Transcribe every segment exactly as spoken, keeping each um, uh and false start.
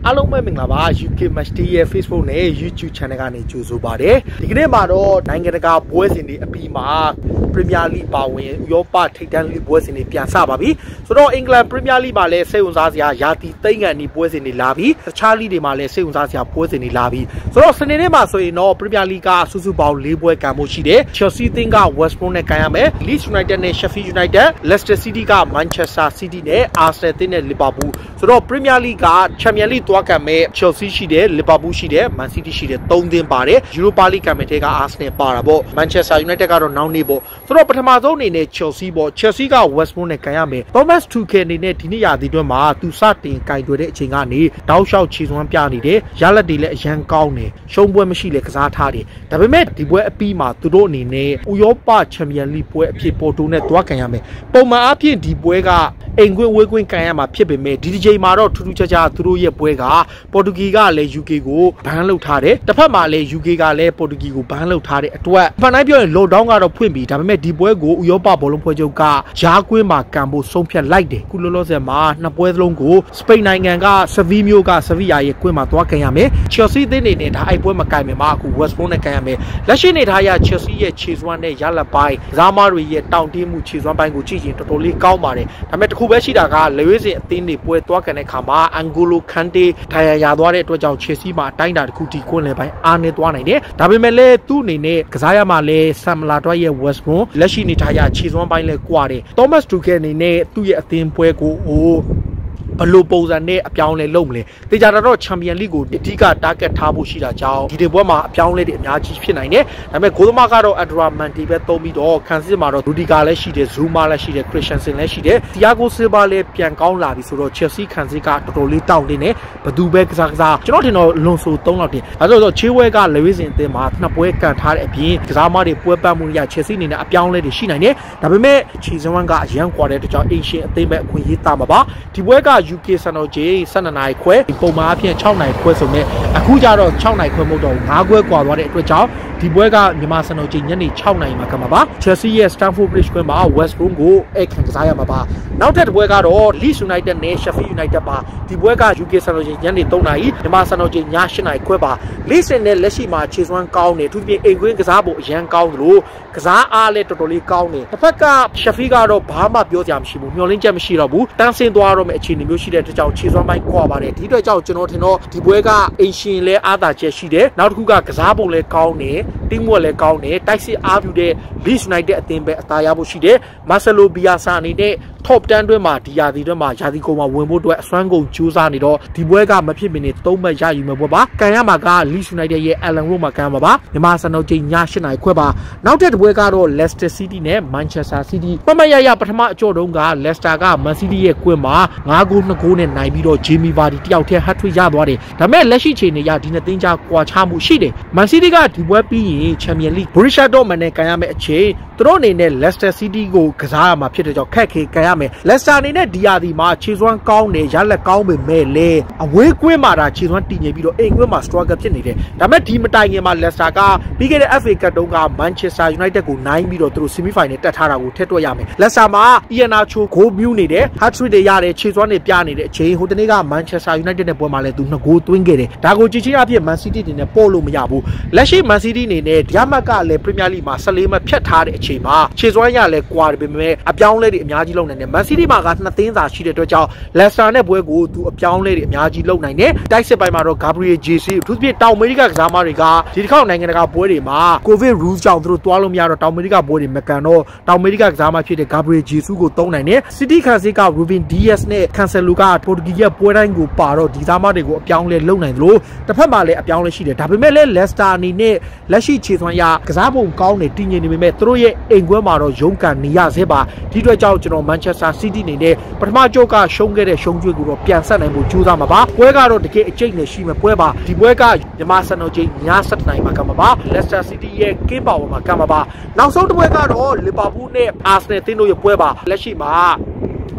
အားလုံးပဲမင်္ဂလာပါ U K Match Day ရဲ့ Facebook နဲ့ YouTube Channel ကနေကြိုဆိုပါရစေဒီကနေ့မှာတော့နိုင်ငံတကာပွဲစဉ်တွေအပြီးမှာ Premier League ပါဝင်ဥရောပထိပ်တန်းလိပွဲစဉ်တွေပြန်စပါပြီဆိုတော့ England Premier League မှာလည်းစိတ်ဝင်စားစရာရာသီသိမ်းကန်ဒီပွဲစဉ်တွေလာပြီးတခြား league တွေမှာလည်းစိတ်ဝင်စားစရာပွဲစဉ်တွေလာပြီးဆိုတော့စနေနေ့မှာဆိုရင်တော့ Premier League ကစုစုပေါင်း၄ပွဲကန်မှုရှိတယ် Chelsea အသင်းက West Brom နဲ့ကန်ရမယ် Leeds United နဲ့ Sheffield United Leicester City က Manchester City နဲ့ Arsenal အသင်းနဲ့ Liverpool ဆိုတော့ Premier League က Champions League သွားကန်မဲ့ Chelsea ရှိတယ် Liverpool ရှိတယ် Man City ရှိတယ်၃သင်းပါတယ် Europa League ကန်မဲ့တဲ့က Arsenal ပါတာပေါ့ Manchester United ကတော့နောက်နေ့ပေါ့ဆိုတော့ပထမဆုံးအနေနဲ့ Chelsea ပေါ့ Chelsea က West Brom နဲ့ကန်ရမယ် Thomas Tuchel အနေနဲ့ဒီနေ့ရာသီတွင်းမှာသူစတင်ကင်တွယ်တဲ့အချိန်ကနေတောက်လျှောက်ခြေစွမ်းပြနေတယ်ရလက်တွေလည်းအရန်ကောင်းတယ်ရှုံးပွဲမရှိလေကစားထားတယ်ဒါပေမဲ့ဒီပွဲအပြီးမှာသူတို့အနေနဲ့ဥရောပ Champions League ပွဲအဖြစ်ပေါ်တိုနဲ့တွားကန်ရမယ်ပုံမှန်အားဖြင့်ဒီပွဲကအိမ်ကွင်းဝေးကွင်းကန်ရမှာဖြစ်ပေမဲ့ဒီဒီချိန်မှာတော့ထူးထူးခြားခြားသူတို့ရဲ့ပွဲကပေါ်တူဂီကလည်း U K ကိုဘန်လုပ်ထားတယ်တစ်ဖက်မှာလည်း U K ကလည်းပေါ်တူဂီကိုဘန်လုပ်ထားတဲ့အတွက်ဖန်တိုင်းပြောရင် lockdown ကတော့ဖွင့်ပြီဒါပေမဲ့ဒီပွဲကိုဥရောပဘောလုံးဖွဲ့ချုပ်ကဂျားကွင်းမှာကန်ဖို့ဆုံးဖြတ်လိုက်တယ်ခုလောလောဆယ်မှာနှစ်ပွဲစလုံးကိုစပိန်နိုင်ငံက Sevilla မြို့က Sevilla ရဲ့ကွင်းမှာသွားကန်ရမယ် Chelsea အသင်းနေနဲ့ဒါအိုက်ပွဲမကန်မယ်မှာအခု West Brom နဲ့ကန်ရမယ်လက်ရှိနေထားရ Chelsea ရဲ့ခြေစွမ်းနဲ့ရလက်ပိုင်းကစားမတွေရဲ့တောင့်တင်းမှုခြေစွမ်းပိုင်းကိုကြည့်ရင်တော်တော်လေးကောင်းပါတယ်ဒါပေမဲ့တခုပဲရှိတာကလေဝေးစင်အသင်းတွေပွဲသွားကန်တဲ့ခါမှာ N'Golo Kante ထိုင်ရရသွားတဲ့အတွက်ကြောင့် Chelsea မှာအတိုင်းတာတစ်ခုတီကွင်းလယ်ပိုင်းအားနေသွားနိုင်တယ်ဒါပေမဲ့လည်းသူ့အနေနဲ့ကစားရမှာလဲ Sam Allardyce ရဲ့ West Brom လက်ရှိနေထားရခြေစွမ်းပိုင်းလဲကွာတယ် Thomas Tuchel အနေနဲ့သူ့ရဲ့အသင်းပွဲကိုဟိုဘလို့ပုံစံနဲ့အပြောင်းလဲလုပ်မလဲတေချာတော့ Champions League ကိုအဓိက target ထားဖို့ရှိတာကြောင့်ဒီဒီပွဲမှာအပြောင်းလဲတွေအများကြီးဖြစ်နိုင်တယ်ဒါပေမဲ့ဂိုးသမားကတော့ Andrea Manti ပဲသုံးပြီးတော့ခံစစ်မှာတော့ Rudiger လည်းရှိတယ် Zuma လည်းရှိတယ် Christensen လည်းရှိတယ် Thiago Silva လည်းပြန်ကောင်းလာပြီဆိုတော့ Chelsea ခံစစ်ကတော်တော်လေးတောင့်တင်းတယ်ဘသူပဲကစားကစားကျွန်တော်ထင်တော့လွန်ဆိုသုံးလောက်တင်အဲဆိုတော့ချေးဝဲကလေဝေးစင်အသင်းမှာနှစ်ပွဲကန်ထားတဲ့အပြင်ကစားမတွေပွဲပတ်မှုရ Chelsea အနေနဲ့အပြောင်းလဲတွေရှိနိုင်တယ်ဒါပေမဲ့ခြေစွမ်းကအရန်ကွာတဲ့အတွက်ကြောင့် Asian အသင်းပဲအခွင့်အရေးတာမှာပါဒီပွဲကU K စံတော်ချိန်၁၂နာရီခွဲပုံမှန်အဖြစ်၆နာရီခွဲဆိုမဲ့အခုကျတော့၆နာရီခွဲမဟုတ်တော့၅ခွဲကွာသွားတဲ့အတွက်ကြောင့်ဒီပွဲကမြန်မာစံတော်ချိန်ညနေ၆နာရီမှာကမှာပါ Chelsea ရဲ့ Stamford Bridge ကွင်းမှာ West Brom ကိုအဲ့ခံကစားရမှာပါနောက်ထပ်ပွဲကတော့ Leeds United နဲ့ Sheffield United ပါဒီပွဲက U K စံတော်ချိန်ညနေ၃နာရီမြန်မာစံတော်ချိန်ည၈နာရီခွဲပါ Leeds နဲ့လက်ရှိမှာခြေစွမ်းကောင်းတယ်သူပြင်အိမ်ကွင်းကစားဖို့အရန်ကောင်းလို့ကစားအားလည်းတော်တော်လေးကောင်းတယ်တစ်ဖက်က Sheffield ကတော့ဘာမှပြောစရာမရှိဘူးမျှော်လင့်ချက်မရှိတော့ဘူးတန်းဆင်းသွားတော့မယ့်အခြေအနေမျိုးရှိတဲ့အတွက်ကြောင့်ခြေစွမ်းပိုင်းကွာပါတယ်ဒီအတွက်ကြောင့်ကျွန်တော်ထင်တော့ဒီပွဲကအင်ရှင်လဲအားသာချက်ရှိတယ်နောက်တစ်ခုကကစားပုံလဲကောင်းတယ်တင်းမွက်လဲကောင်းတယ်တိုက်စစ်အားပြုတဲ့ Leeds United အသင်းပဲအသာရဖို့ရှိတယ် Marcelo Bielsa အနေနဲ့ top 10တွင်းမှာဒီရာသီတွင်းမှာရာသီကုန်မှာဝင်ဖို့အတွက်အစွမ်းကုန်ကြိုးစားနေတော့ဒီပွဲကမဖြစ်မနေသုံးမှတ်ရယူမယ်ပွဲပါကန်ရမှာက Leeds United ရဲ့ Ellen Road မှာကန်မှာပါမြန်မာစံတော်ချိန်ည၈နာရီခွဲပါနောက်ထပ်ပွဲကတော့ Leicester City နဲ့ Manchester City ပမရရပထမအကြော့တုန်းက Leicester က Man City ရဲ့ကွင်းမှာ၅ဂိုး၂ဂိုးနဲ့နိုင်ပြီးတော့ Jamie Vardy တယောက်တည်း hat-trick ရသွားတယ်ဒါပေမဲ့လက်ရှိချိန်နေရဒီနှစ်သင်းကြားကွာခြားမှုရှိတယ် Man City ကဒီပွဲပြီးရင် Champions League Borussia Dortmund နဲ့ကန်ရမယ့်အချိန်သူတို့အနေနဲ့ Leicester City ကိုကစားရမှာဖြစ်တဲ့ကြောင့်ခက်ခဲကန်ရမယ် Leicester အနေနဲ့ဒီရာသီမှာခြေစွမ်းကောင်းတယ်ရလက်ကောင်းပေမဲ့လေအဝေးကွင်းမှာဒါခြေစွမ်းတည်ငြိမ်ပြီးတော့အိမ်ကွင်းမှာ struggle ဖြစ်နေတယ်ဒါပေမဲ့ဒီမတိုင်ခင်မှာ Leicester ကပြီးခဲ့တဲ့ F A Cup တုန်းက Manchester United ကိုနိုင်ပြီးတော့သူတို့ semi final တက်ထားတာကိုထည့်တွက်ရမယ် Leicester မှာ Iheanacho ဂိုးမြူးနေတယ် hat-trick တွေရတယ်ခြေစွမ်းတွေပြနေတဲ့အချိန်ဟိုတနေ့က Manchester United နဲ့ပွဲမှာလည်းသူနှစ်ဂိုးသွင်းခဲ့တယ်ဒါကိုကြည့်ချင်းအဖြစ် Man City အနေနဲ့ပို့လို့မရဘူးလက်ရှိ Man City အနေနဲ့ဒီအမှတ်ကလည်း Premier League မှာ၁၄မှတ်ဖြတ်ထားတဲ့အချိန်မှာခြေစွမ်းရလဲကွာတယ်ပေမဲ့အပြောင်းလဲတွေအများကြီးလုပ်နိုင်တယ် Man City မှာကနှစ်သင်းသာရှိတဲ့အတွက်ကြောင့် Leicester နဲ့ပွဲကိုသူအပြောင်းလဲတွေအများကြီးလုပ်နိုင်တယ်တိုက်စစ်ပိုင်းမှာတော့ Gabriel Jesus သူပြတောင်အမေရိကကစားမတွေကဒီတစ်ခေါက်နိုင်ငံတကာပွဲတွေမှာ COVID rules ကြောင့်သူတို့တွားလို့မရတော့တောင်အမေရိကပွဲတွေမကန်တော့တောင်အမေရိကကစားမဖြစ်တဲ့ Gabriel Jesus ကိုသုံးနိုင်တယ် City ခံစစ်က Ruben Dias နဲ့ Cancelo က Portuguese ရဲ့ပွဲတိုင်းကိုပါတော့ဒီသားမတွေကိုအပြောင်းလဲလုပ်နိုင်တယ်လို့တစ်ဖက်မှာလည်းအပြောင်းလဲရှိတယ်ဒါပေမဲ့လည်း Leicester အနေနဲ့လက်ရှိခြေစွမ်းရကစားပုံကောင်းတယ်တည်ငြိမ်နေပေမဲ့သူတို့ရဲ့အိမ်ကွင်းမှာတော့ရုန်းကန်နေရသေးပါဒီအတွက်ကြောင့်ကျွန်တော် Manchester City အနေနဲ့ပထမကြိုးကရှုံးခဲ့တဲ့ရှုံးကျွေးကိုတော့ပြန်ဆက်နိုင်ဖို့ကြိုးစားမှာပါပွဲကတော့တကယ်အကျိတ်နဲ့ရှိမဲ့ပွဲပါဒီပွဲကမြန်မာစံတော်ချိန်ည၁၁နာရီမှာကမှာပါ Leicester City ရဲ့ကင်းပါဝါမှာကမှာပါနောက်ဆုံးတစ်ပွဲကတော့ Liverpool နဲ့ Arsenal တင်းတို့ရဲ့ပွဲပါလက်ရှိမှာ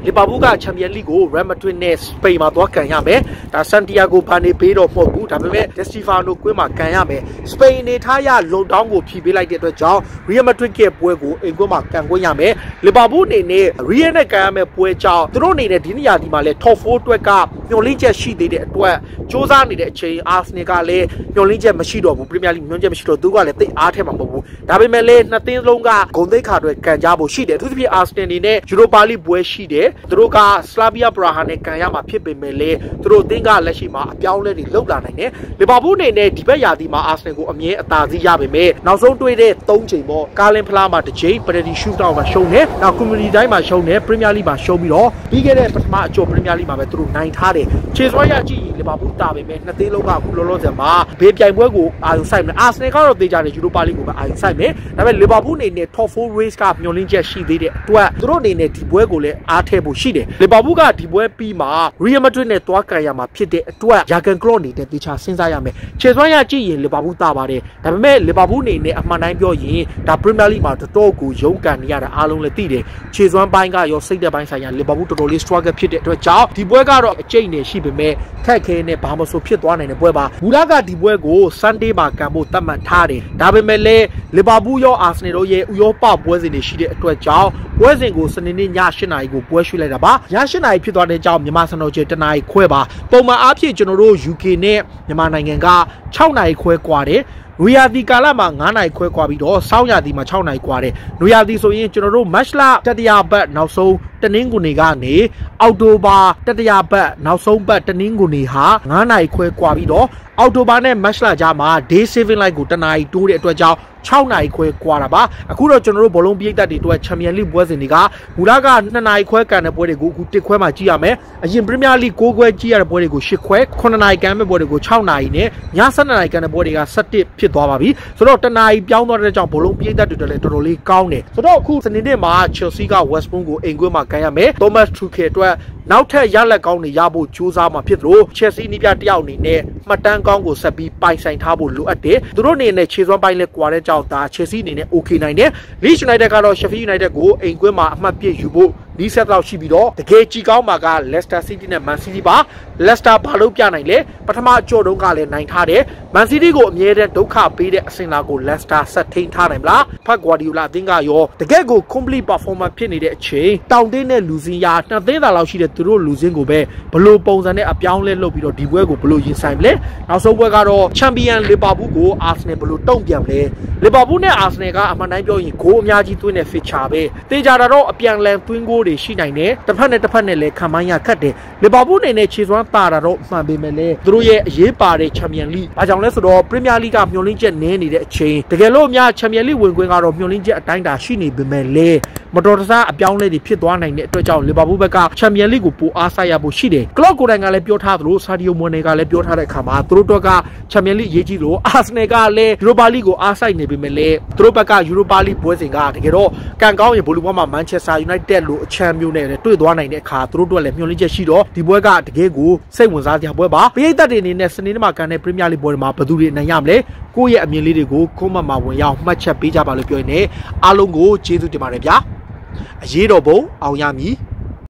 လီဗာပူးကချန်ပီယံလိကို Real Madrid နဲ့ Spain မှာသွားကန်ရမယ်ဒါ Santiago Bernabeu တော့မဟုတ်ဘူးဒါပေမဲ့ De Stefano ကွင်းမှာကန်ရမယ် Spain နေထားရလုံတောင်းကိုဖြီးပေးလိုက်တဲ့အတွက်ကြောင့် Real Madrid ရဲ့ပွဲကိုအိမ်ကွင်းမှာကန်ခွင့်ရမယ်လီဗာပူးအနေနဲ့ Real နဲ့ကန်ရမယ်ပွဲကြောင့်သူတို့အနေနဲ့ဒီနေ့ရာဒီမှာလဲ Top four အတွက်ကမျှော်လင့်ချက်ရှိသေးတဲ့အတွက်စူးစမ်းနေတဲ့အချိန် Arsenal ကလည်းမျှော်လင့်ချက်မရှိတော့ဘူး Premier League မျှော်လင့်ချက်မရှိတော့သူကလည်းတိတ်အားထဲမှာမဟုတ်ဘူးဒါပေမဲ့လည်းနှစ်သင်းလုံးကဂုဏ်သိက္ခာတွေကန်ကြဖို့ရှိတယ်အထူးသဖြင့် Arsenal အနေနဲ့ Europa League ပွဲရှိတယ်သူတို့က Slavia Praha နဲ့ကန်ရမှာဖြစ်ပေမဲ့လည်းသူတို့အသင်းကလက်ရှိမှာအပြောင်းလဲတွေလုပ်လာနိုင်တယ်လီဗာပူးအနေနဲ့ဒီဘက်ရာသီမှာ Arsenal ကိုအမြဲအသာစီးရပေမဲ့နောက်ဆုံးတွေ့တဲ့သုံးချိန်ပေါ့ကာလင်ဖလားမှာတစ်ချိန် penalty shootout မှာရှုံးတယ်နောက် community တိုင်းမှာရှုံးတယ် Premier League မှာရှုံးပြီးတော့ပြီးခဲ့တဲ့ပထမအကျော် Premier League မှာပဲသူတို့နိုင်ထားတယ်ခြေစွမ်းရကြည့်လီဗာပူးတာပေမဲ့နှစ်သင်းလုံးကအခုလောလောဆယ်မှာဘေးပြိုင်ပွဲကိုအာရုံစိုက်မယ် Arsenal ကတော့တေးကြတယ် Europa League ကိုပဲအာရုံစိုက်မယ်ဒါပေမဲ့လီဗာပူးအနေနဲ့ Top four race ကမျှော်လင့်ချက်ရှိသေးတဲ့အတွက်သူတို့အနေနဲ့ဒီပွဲကိုလည်းအားထည့်ဖို့ရှိတယ်လီဗာပူးကဒီပွဲပြီးမှာ Real Madrid နဲ့တွားကန်ရမှာဖြစ်တဲ့အတွက် Jurgen Klopp နေတဲ့တေချာစဉ်းစားရမယ်ခြေစွမ်းရကြည့်ရင်လီဗာပူးတာပါတယ်ဒါပေမဲ့လီဗာပူးအနေနဲ့အမှန်တိုင်းပြောရင်ဒါ Premier League မှာတော်တော်ကိုရုန်းကန်နေရတာအားလုံးလည်းသိတယ်ခြေစွမ်းပိုင်းကရောစိတ်သက်ပိုင်းဆိုင်ရာလီဗာပူးတော်တော်လေး struggle ဖြစ်တဲ့အတွက်ကြောင့်ဒီပွဲကတော့အကျိတ်နေရှိပေမဲ့ခက်ခဲနဲ့ဘာမှမဆိုဖြစ်သွားနိုင်တဲ့ပွဲပါဘူလာကဒီပွဲကို Sunday မှာကန်ဖို့သတ်မှတ်ထားတယ်ဒါပေမဲ့လည်းလီဗာပူးရော Arsenal တို့ရဲ့ဥရောပပွဲစဉ်တွေရှိတဲ့အတွက်ကြောင့်ပွဲစဉ်ကိုစနေနေ့ည၈နာရီကိုပွဲရွှေ့လိုက်တာပါည၈နာရီဖြစ်သွားတဲ့ကြောင့်မြန်မာစံတော်ချိန်တနာရီခွဲပါပုံမှန်အားဖြင့်ကျွန်တော်တို့ U K နဲ့မြန်မာနိုင်ငံက၆နာရီခွဲกว่าတယ်နွေရာသီကာလမှာ၅နာရီခွဲกว่าပြီးတော့ဆောင်းရာသီမှာ၆နာရီกว่าတယ်နွေရာသီဆိုရင်ကျွန်တော်တို့ March လတတိယပတ်နောက်ဆုံးတနင်္ဂနွေကနေအောက်တိုဘာတတိယပတ်နောက်ဆုံးပတ်တနင်္ဂနွေဟာ၅နာရီခွဲกว่าပြီးတော့အောက်တိုဘာနဲ့ March လကြားမှာ Day Saving Light ကိုတနာရီတိုးတဲ့အတွက်ကြောင့်၆နာရီခွဲกว่าတာပါအခုတော့ကျွန်တော်တို့ဘောလုံးပြည်သက်တွေအတွက် Champion League ပွဲစဉ်တွေကမူလက၂နာရီခွဲကန်တဲ့ပွဲတွေကိုအခုတစ်ခွဲမှာကြည့်ရမယ်အရင် Premier League ၉ခွဲကြည့်ရတဲ့ပွဲတွေကို၈ခွဲ၇နာရီကန်မဲ့ပွဲတွေကို၆နာရီနဲ့ည၁၂နာရီကန်တဲ့ပွဲတွေက၁၁ဖြစ်သွားပါပြီဆိုတော့တနာရီပြောင်းသွားတဲ့ကြောင့်ဘောလုံးပြည်သက်တွေလည်းတော်တော်လေးကောင်းတယ်ဆိုတော့အခုစနေနေ့မှာ Chelsea က West Brom ကိုအိမ်ကွင်းမှာကန်ရမယ် Thomas Tuchel အတွက်နောက်ထပ်ရလက်ကောင်းတွေရဖို့ကြိုးစားမှာဖြစ်သလို Chelsea နီးပြတယောက်အနေနဲ့မှတ်တမ်းကောင်းကိုဆက်ပြီးပိုင်ဆိုင်ထားဖို့လိုအပ်တယ်သူတို့အနေနဲ့ခြေစွမ်းပိုင်းလဲကွာတဲ့ကြောင့်ဒါ Chelsea အနေနဲ့ okay နိုင်တယ် Leeds United ကတော့ Sheffield United ကိုအိမ်ကွင်းမှာအမှတ်ပြည့်ယူဖို့ဒီဆက်တော့ရှိပြီးတော့တကယ်ကြီးကောင်းမှာက Leicester City နဲ့ Man City ပါ Leicester ဘာလို့ပြနိုင်လဲပထမအကျော်တုန်းကလည်းနိုင်ထားတယ် Man City ကိုအမြဲတမ်းဒုက္ခပေးတဲ့အဆင့်လာကို Leicester ဆက်ထိန်ထားနိုင်မလားဖတ် Guardiola အသင်းကရောတကယ်ကို complete performance ဖြစ်နေတဲ့အချိန်တောင်တင်းနဲ့လူစင်းရာနှစ်သင်းသာလောက်ရှိတဲ့သူတို့လူစင်းကိုပဲဘလို့ပုံစံနဲ့အပြောင်းလဲလုပ်ပြီးတော့ဒီပွဲကိုဘလို့ရင်ဆိုင်မလဲနောက်ဆုံးပွဲကတော့ Champion Liverpool ကို Arsenal ဘလို့တုံ့ပြန်မလဲ Liverpool နဲ့ Arsenal ကအမှန်တိုင်းပြောရင်ဂိုးအများကြီးသွင်းတဲ့ feature ပဲတေချာတာတော့အပြန်လန်သွင်းဂိုးတွေရှိနိုင်တယ်တစ်ဖက်နဲ့တစ်ဖက်နဲ့လည်းခံမိုင်းရခတ်တယ်လီဗာပူးအနေနဲ့ခြေစွမ်းတာတာတော့မှန်ပေမဲ့လည်းသူတို့ရဲ့အရေးပါတဲ့ Champion League ဘာကြောင့်လဲဆိုတော့ Premier League ကမျှော်လင့်ချက်နည်းနေတဲ့အချိန်တကယ်လို့အများ Champion League ဝင်ခွင့်ကတော့မျှော်လင့်ချက်အတိုင်းတာရှိနေပေမဲ့လည်းမတော်တဆအပြောင်းလဲတွေဖြစ်သွားနိုင်တဲ့အတွက်ကြောင့်လီဗာပူးဘက်က Champion League ကိုပိုအားစိုက်ရဖို့ရှိတယ်ကလော့ကိုယ်တိုင်ကလည်းပြောထားသလို Sadio Mane ကလည်းပြောထားတဲ့အခါမှာသူတို့တော့က Champion League ရေးကြည့်လို့ Arsenal ကလည်း Europa League ကိုအားစိုက်နေပေမဲ့လည်းသူတို့ဘက်က Europa League ပွဲစဉ်ကတကယ်တော့ကန်ကောင်းရင်ဘိုလီဘောမှာ Manchester United လို့အချမ်းမျိုးနဲ့တွေ့သွားနိုင်တဲ့အခါသူတို့တို့လည်းမျှော်လင့်ချက်ရှိတော့ဒီပွဲကတကယ်ကိုစိတ်ဝင်စားစရာပွဲပါပရိသတ်တွေအနေနဲ့စနေနေ့မှာကန်တဲ့ Premier League ပွဲတွေမှာဘယ်သူတွေနိုင်ရမလဲကိုယ့်ရဲ့အမြင်လေးတွေကို comment မှာဝင်ရောက်မှတ်ချက်ပေးကြပါလို့ပြောရင်းနဲ့အားလုံးကိုကျေးဇူးတင်ပါတယ်ဗျာအရေးတော်ပုံအောင်ရမည်